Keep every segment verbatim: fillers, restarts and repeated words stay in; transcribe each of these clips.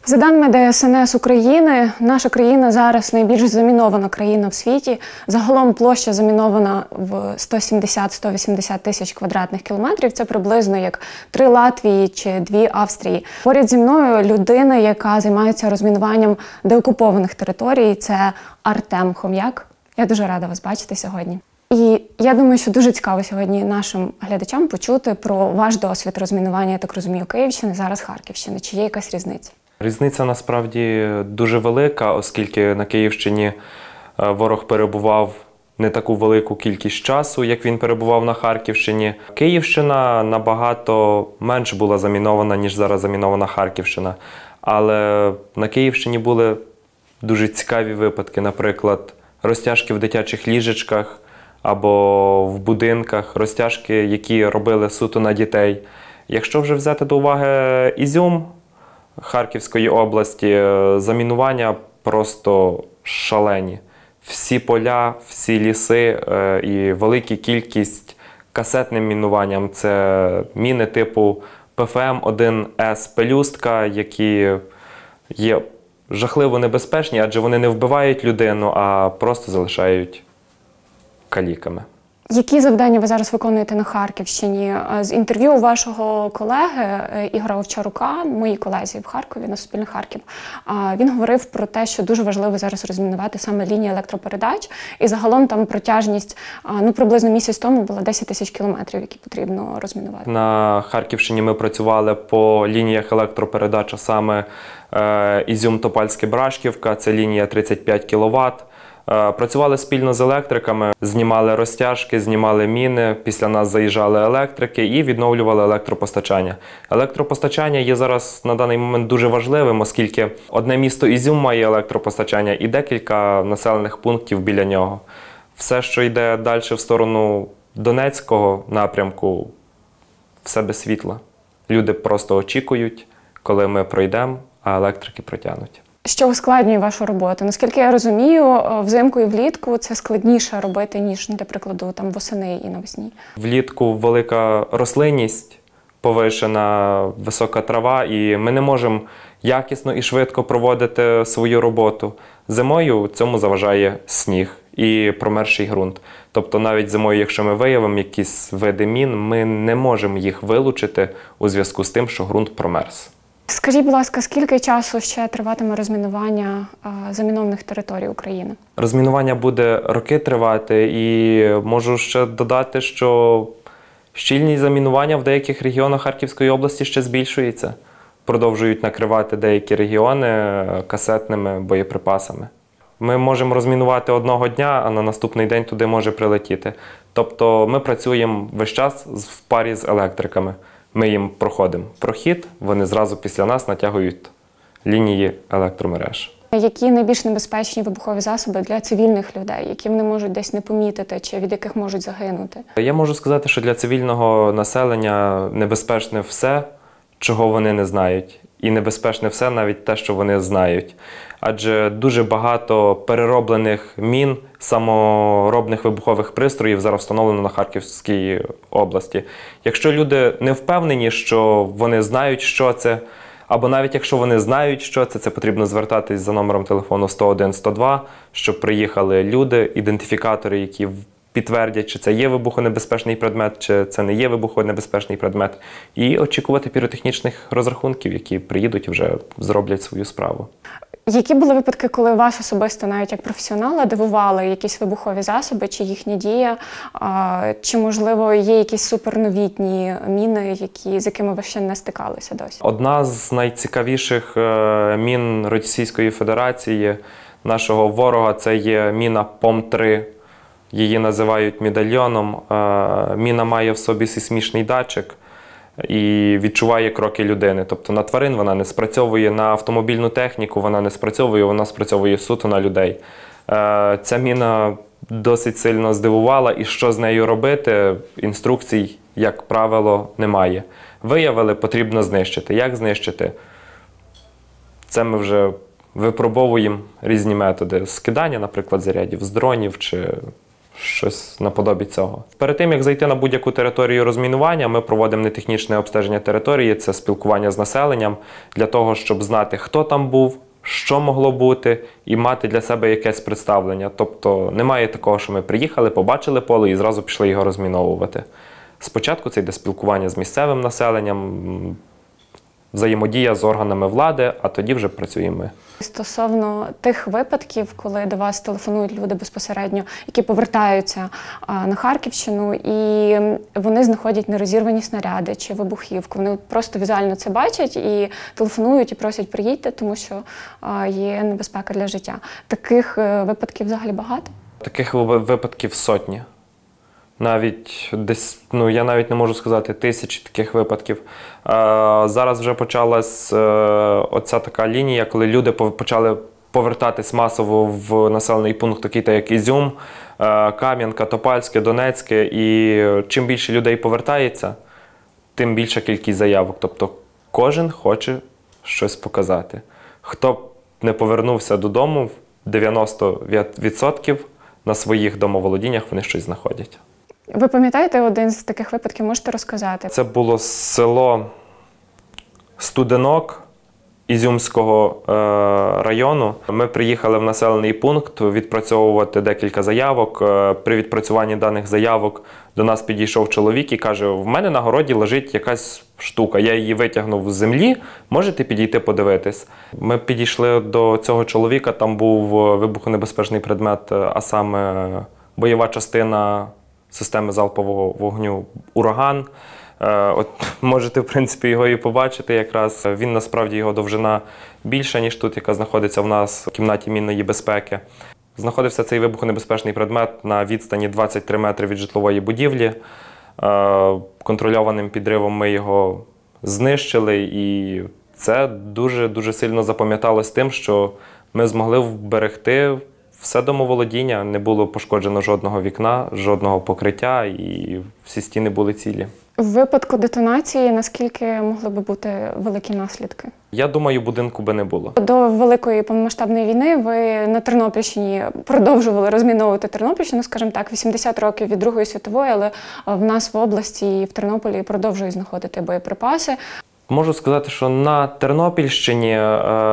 За даними Де Ес Ен Ес України, наша країна зараз найбільш замінована країна в світі. Загалом площа замінована в сто сімдесят - сто вісімдесят тисяч квадратних кілометрів. Це приблизно як три Латвії чи дві Австрії. Поряд зі мною людина, яка займається розмінуванням деокупованих територій. Це Артем Хом'як. Я дуже рада вас бачити сьогодні. І я думаю, що дуже цікаво сьогодні нашим глядачам почути про ваш досвід розмінування, я так розумію, Київщини, зараз Харківщини. Чи є якась різниця? Різниця насправді дуже велика, оскільки на Київщині ворог перебував не таку велику кількість часу, як він перебував на Харківщині. Київщина набагато менш була замінована, ніж зараз замінована Харківщина. Але на Київщині були дуже цікаві випадки, наприклад, розтяжки в дитячих ліжечках або в будинках, розтяжки, які робили суто на дітей. Якщо вже взяти до уваги Ізюм Харківської області, замінування просто шалені. Всі поля, всі ліси і велика кількість касетним мінуванням. Це міни типу Пе Фе Ем один Ес «Пелюстка», які є жахливо небезпечні, адже вони не вбивають людину, а просто залишають каліками. Які завдання ви зараз виконуєте на Харківщині? З інтерв'ю вашого колеги Ігоря Овчарука, моїй колезі в Харкові, на Суспільне Харків, він говорив про те, що дуже важливо зараз розмінувати саме лінії електропередач. І загалом там протяжність, ну, приблизно місяць тому була десять тисяч кілометрів, які потрібно розмінувати. На Харківщині ми працювали по лініях електропередач, а саме Ізюм-Топальське-Брашківка, це лінія тридцять п'ять кіловат. Працювали спільно з електриками, знімали розтяжки, знімали міни, після нас заїжджали електрики і відновлювали електропостачання. Електропостачання є зараз на даний момент дуже важливим, оскільки одне місто Ізюм має електропостачання і декілька населених пунктів біля нього. Все, що йде далі в сторону Донецького напрямку, все без світла. Люди просто очікують, коли ми пройдемо, а електрики протягнуть. Що ускладнює вашу роботу? Наскільки я розумію, взимку і влітку це складніше робити, ніж, для прикладу, там восени і навесні. Влітку велика рослинність, повишена висока трава, і ми не можемо якісно і швидко проводити свою роботу. Зимою цьому заважає сніг і промерзший ґрунт. Тобто навіть зимою, якщо ми виявимо якісь види мін, ми не можемо їх вилучити у зв'язку з тим, що ґрунт промерз. Скажіть, будь ласка, скільки часу ще триватиме розмінування а, замінованих територій України? Розмінування буде роки тривати, і можу ще додати, що щільність замінування в деяких регіонах Харківської області ще збільшується. Продовжують накривати деякі регіони касетними боєприпасами. Ми можемо розмінувати одного дня, а на наступний день туди може прилетіти. Тобто ми працюємо весь час в парі з електриками. Ми їм проходимо прохід, вони зразу після нас натягують лінії електромереж. Які найбільш небезпечні вибухові засоби для цивільних людей, які вони можуть десь не помітити, чи від яких можуть загинути? Я можу сказати, що для цивільного населення небезпечне все, чого вони не знають. І небезпечне все навіть те, що вони знають. Адже дуже багато перероблених мін, саморобних вибухових пристроїв зараз встановлено на Харківській області. Якщо люди не впевнені, що вони знають, що це, або навіть якщо вони знають, що це, це потрібно звертатись за номером телефону сто один сто два, щоб приїхали люди, ідентифікатори, які підтвердять, чи це є вибухонебезпечний предмет, чи це не є вибухонебезпечний предмет, і очікувати піротехнічних розрахунків, які приїдуть і вже зроблять свою справу. Які були випадки, коли вас особисто, навіть як професіонала, дивували якісь вибухові засоби, чи їхня дія, чи, можливо, є якісь суперновітні міни, які, з якими ви ще не стикалися досі? Одна з найцікавіших мін Російської Федерації, нашого ворога, це є міна Пом три. Її називають медальйоном. Міна має в собі сейсмічний датчик і відчуває кроки людини. Тобто на тварин вона не спрацьовує, на автомобільну техніку вона не спрацьовує, вона спрацьовує суто на людей. Ця міна досить сильно здивувала, і що з нею робити, інструкцій, як правило, немає. Виявили, потрібно знищити. Як знищити? Це ми вже випробовуємо різні методи. Скидання, наприклад, зарядів з дронів чи щось наподобі цього. Перед тим, як зайти на будь-яку територію розмінування, ми проводимо нетехнічне обстеження території, це спілкування з населенням, для того, щоб знати, хто там був, що могло бути, і мати для себе якесь представлення. Тобто немає такого, що ми приїхали, побачили поле і зразу пішли його розміновувати. Спочатку це йде спілкування з місцевим населенням, взаємодія з органами влади, а тоді вже працюємо ми. Стосовно тих випадків, коли до вас телефонують люди безпосередньо, які повертаються а, на Харківщину, і вони знаходять нерозірвані снаряди чи вибухівку. Вони просто візуально це бачать і телефонують, і просять приїдьте, тому що а, є небезпека для життя. Таких е, випадків взагалі багато? Таких випадків сотні. Навіть десь, ну я навіть не можу сказати, тисячі таких випадків. А, зараз вже почалась е, оця така лінія, коли люди почали повертатись масово в населений пункт, такий як Ізюм, е, Кам'янка, Топальське, Донецьке. І чим більше людей повертається, тим більша кількість заявок. Тобто кожен хоче щось показати. Хто б не повернувся додому, дев'яносто відсотків на своїх домоволодіннях вони щось знаходять. Ви пам'ятаєте один з таких випадків, можете розказати? Це було село Студенок Ізюмського е, району. Ми приїхали в населений пункт відпрацьовувати декілька заявок. Е, при відпрацюванні даних заявок до нас підійшов чоловік і каже, в мене на городі лежить якась штука, я її витягнув з землі, можете підійти подивитись. Ми підійшли до цього чоловіка, там був вибухонебезпечний предмет, а саме бойова частина системи залпового вогню «Ураган». От можете, в принципі, його і побачити якраз. Він, насправді, його довжина більша, ніж тут, яка знаходиться в нас в кімнаті мінної безпеки. Знаходився цей вибухонебезпечний предмет на відстані двадцять три метри від житлової будівлі. Контрольованим підривом ми його знищили, і це дуже-дуже сильно запам'яталось тим, що ми змогли вберегти все домоволодіння, не було пошкоджено жодного вікна, жодного покриття, і всі стіни були цілі. В випадку детонації наскільки могли би бути великі наслідки? Я думаю, будинку би не було. До Великої повномасштабної війни ви на Тернопільщині продовжували розміновувати Тернопільщину, скажімо так, вісімдесят років від Другої світової, але в нас в області і в Тернополі продовжують знаходити боєприпаси. Можу сказати, що на Тернопільщині е,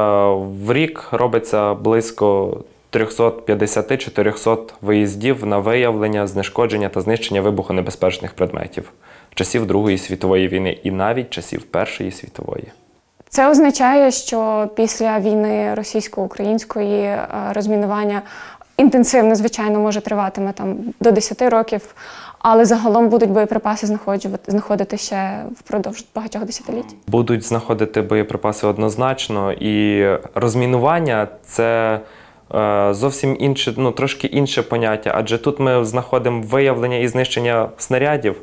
в рік робиться близько триста п'ятдесят - чотириста виїздів на виявлення, знешкодження та знищення вибухонебезпечних предметів часів Другої світової війни і навіть часів Першої світової. Це означає, що після війни російсько-української розмінування інтенсивно, звичайно, може триватиме там до десяти років, але загалом будуть боєприпаси знаходити ще впродовж багатьох десятиліть? Будуть знаходити боєприпаси однозначно, і розмінування – це зовсім інше, ну, трошки інше поняття, адже тут ми знаходимо виявлення і знищення снарядів,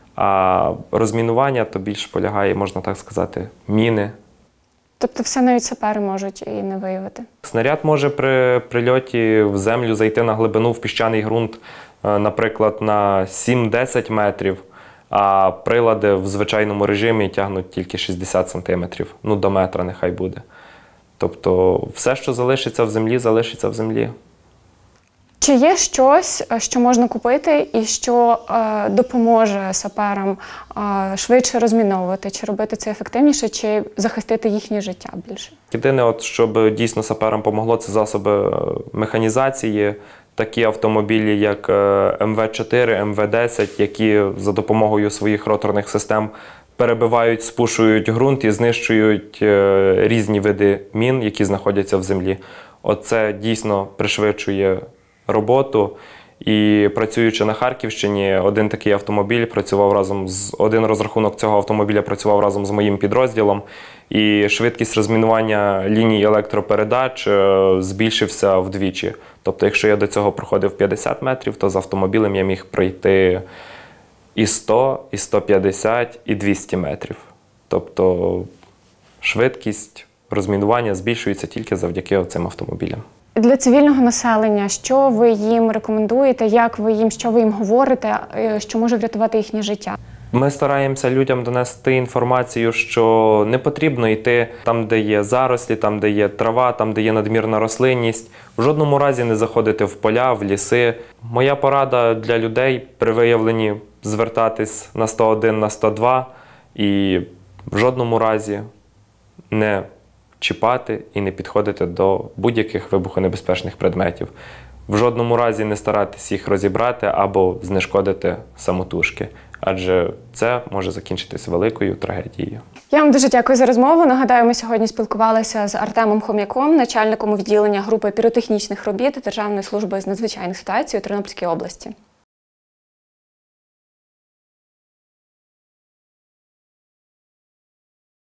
а розмінування то більш полягає, можна так сказати, міни. Тобто все навіть сапери можуть і не виявити? Снаряд може при прильоті в землю зайти на глибину в піщаний ґрунт, наприклад, на сім-десять метрів, а прилади в звичайному режимі тягнуть тільки шістдесят сантиметрів, ну до метра нехай буде. Тобто все, що залишиться в землі, залишиться в землі. Чи є щось, що можна купити і що е, допоможе саперам е, швидше розміновувати, чи робити це ефективніше, чи захистити їхнє життя більше? Єдине, от, щоб дійсно саперам помогло, це засоби механізації, такі автомобілі, як ем ве чотири, ем ве десять, які за допомогою своїх роторних систем перебивають, спушують ґрунт і знищують е, різні види мін, які знаходяться в землі. Оце дійсно пришвидшує роботу. І працюючи на Харківщині, один такий автомобіль працював разом з один розрахунок цього автомобіля працював разом з моїм підрозділом. І швидкість розмінування ліній електропередач е, збільшився вдвічі. Тобто, якщо я до цього проходив п'ятдесят метрів, то з автомобілем я міг пройти і сто, і сто п'ятдесят, і двісті метрів. Тобто швидкість розмінування збільшується тільки завдяки цим автомобілям. Для цивільного населення, що ви їм рекомендуєте, як ви їм, що ви їм говорите, що може врятувати їхнє життя? Ми стараємося людям донести інформацію, що не потрібно йти там, де є зарослі, там, де є трава, там, де є надмірна рослинність. В жодному разі не заходити в поля, в ліси. Моя порада для людей при виявленні звертатись на сто один, на сто два і в жодному разі не чіпати і не підходити до будь-яких вибухонебезпечних предметів. В жодному разі не старатись їх розібрати або знешкодити самотужки, адже це може закінчитись великою трагедією. Я вам дуже дякую за розмову. Нагадаю, ми сьогодні спілкувалися з Артемом Хом'яком, начальником відділення групи піротехнічних робіт Державної служби з надзвичайних ситуацій у Тернопільській області.